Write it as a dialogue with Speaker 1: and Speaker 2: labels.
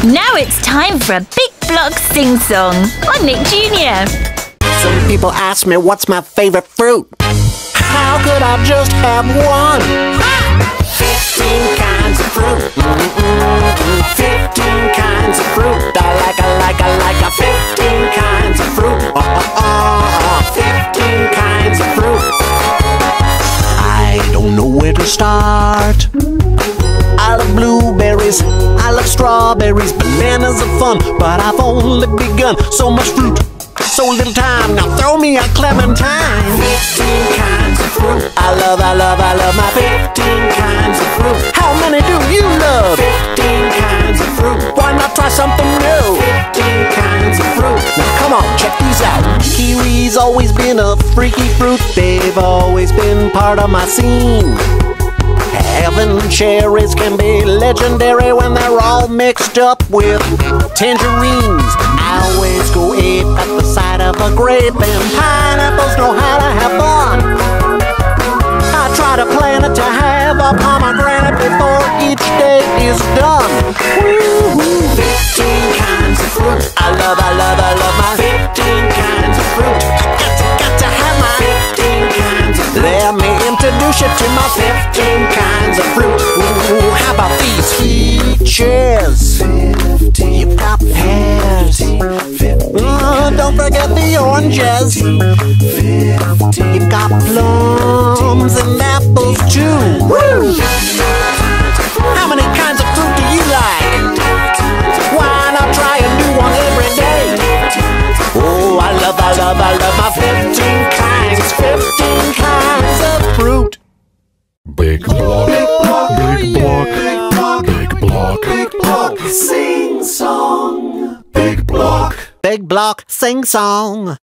Speaker 1: Now it's time for a Big Block sing-song on Nick Jr.
Speaker 2: Some people ask me what's my favorite fruit. How could I just have one? 15 kinds of fruit. 15 kinds of fruit. I like 15 kinds of fruit. 15 kinds of fruit. I don't know where to start. I love blueberries, I love strawberries. Bananas are fun, but I've only begun. So much fruit, so little time. Now throw me a clementine. 15 kinds of fruit. I love my 15 kinds of fruit. How many do you love? 15 kinds of fruit. Why not try something new? 15 kinds of fruit. Now come on, check these out. Kiwi's always been a freaky fruit. They've always been part of my scene. Heaven cherries can be legendary when they're all mixed up with tangerines. I always go ape at the sight of a grape, and pineapples know how to have fun. I try to plan it to have a pomegranate before each day is done. Woo-hoo. 15 kinds of fruit. I love my 15 kinds of fruit. Got to have my 15 kinds of fruit. Let me introduce you to my 15 kinds of fruit. Ooh, how about these peaches? You've got pears. Don't forget the oranges. You've got plums and apples too. Woo! How many kinds of fruit do you like? Why not try a new one every day? Oh, I love my 15 kinds of fruit.
Speaker 3: Big block, big block, big block,
Speaker 2: big block, sing song.
Speaker 3: big block.
Speaker 2: Big block, sing song.